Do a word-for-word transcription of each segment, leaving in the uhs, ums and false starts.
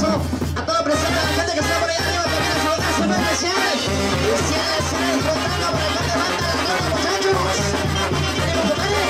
saludazo a todo presente, a la gente que está por ahí arriba, también un saludazo muy especial. Y si la escena explotando por acá te manda las ganas, muchachos. ¡Ánimo, compadre!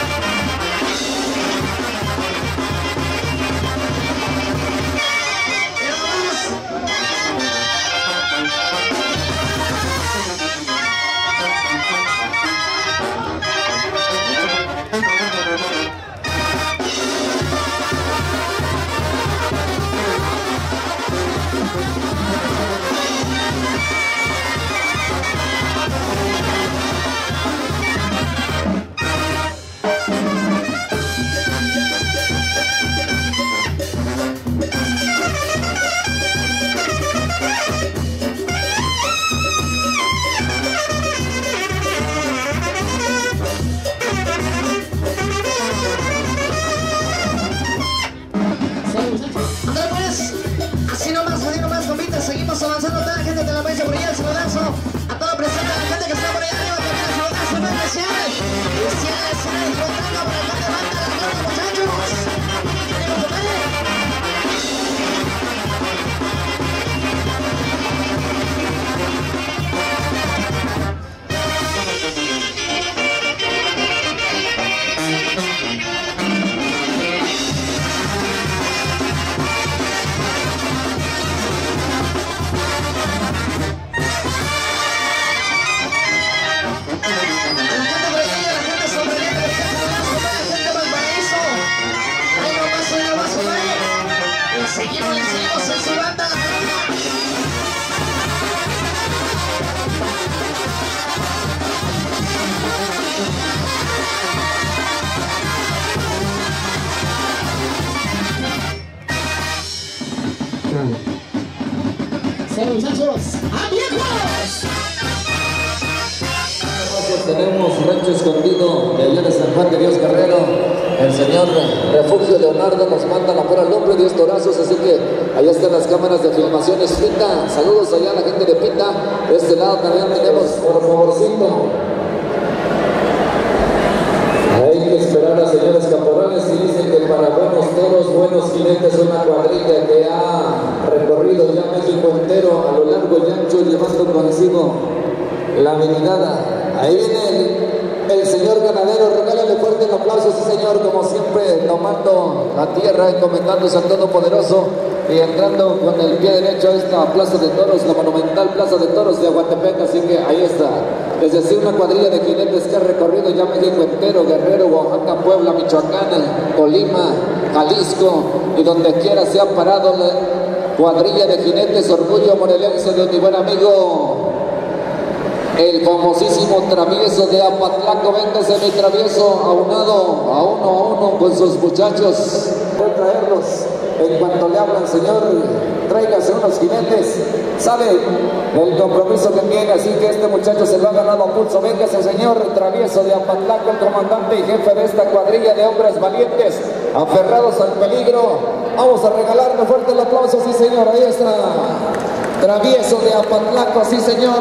Seguimos avanzando, toda la gente de la mesa por allá, el saludazo a todo presente, a la gente que está por allá arriba, también un saludazo muy especial. Y si la escena explotando por acá te manda las ganas, muchachos. ¡Ánimo, compadre! Seguimos, le seguimos en su banda, la banda. Sí, muchachos, ¡amigos! Tenemos Rancho Escondido de allá de San Juan de Dios Guerrero. El señor Refugio Leonardo nos manda la pura nombre de diez torazos, así que allá están las cámaras de filmaciones Pita. Saludos allá a la gente de Pita. De este lado también tenemos, por favorcito. Hay que esperar a señores caporales y dicen que para buenos toros, buenos jinetes, una cuadrilla que ha recorrido ya México entero a lo largo y ancho, llevando consigo la mirada. Ahí viene el, el señor ganadero, regálale fuerte el aplauso, sí señor, como siempre, tomando la tierra, encomendándose al Todopoderoso y entrando con el pie derecho a esta plaza de toros, la monumental plaza de toros de Aguatepec, así que ahí está. Desde así una cuadrilla de jinetes que ha recorrido ya México entero, Guerrero, Oaxaca, Puebla, Michoacán, Colima, Jalisco, y donde quiera se ha parado la cuadrilla de jinetes, orgullo morelense de mi buen amigo el famosísimo Travieso de Apatlaco. Véngase mi Travieso, aunado a uno a uno con sus muchachos. Voy a traerlos en cuanto le hablan, señor, tráigase unos jinetes. Sabe el compromiso que tiene, así que este muchacho se lo ha ganado a pulso. Véngase, señor Travieso de Apatlaco, el comandante y jefe de esta cuadrilla de hombres valientes, aferrados al peligro. Vamos a regalarle fuerte el aplauso, sí señor, ahí está Travieso de Apatlaco, sí señor.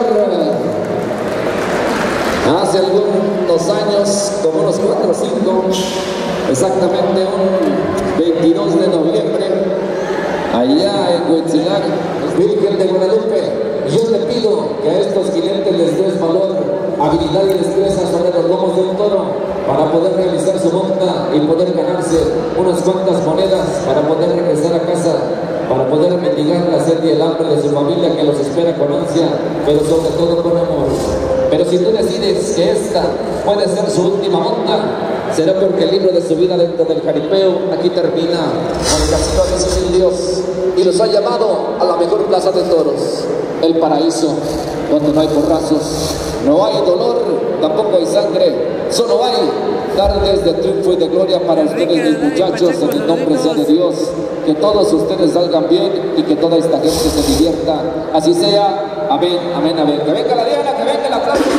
Hace algunos años, como unos cuatro o cinco, exactamente un veintidós de noviembre, allá en Huitzilac, Virgen de Guadalupe, yo le pido que a estos jinetes les des valor, habilidad y destreza sobre los lomos de un toro para poder realizar su monta y poder ganarse unas cuantas monedas para poder regresar a casa, para poder mendigar la sed y el hambre de su familia que los espera con ansia, pero sobre todo con amor. Pero si tú decides que esta puede ser su última monta, será porque el libro de su vida dentro del jaripeo aquí termina con el casino de sus indios y los ha llamado a la mejor plaza de toros, el paraíso, donde no hay porrazos, no hay dolor, tampoco hay sangre, solo hay tardes de triunfo y de gloria para ustedes, mis muchachos, en el nombre sea de Dios. Que todos ustedes salgan bien y que toda esta gente se divierta. Así sea. Amén, amén, amén. Que venga la Diana, que venga la plaza.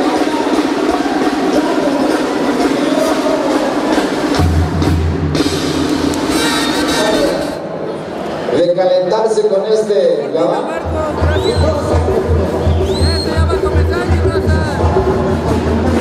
De calentarse con este gabán.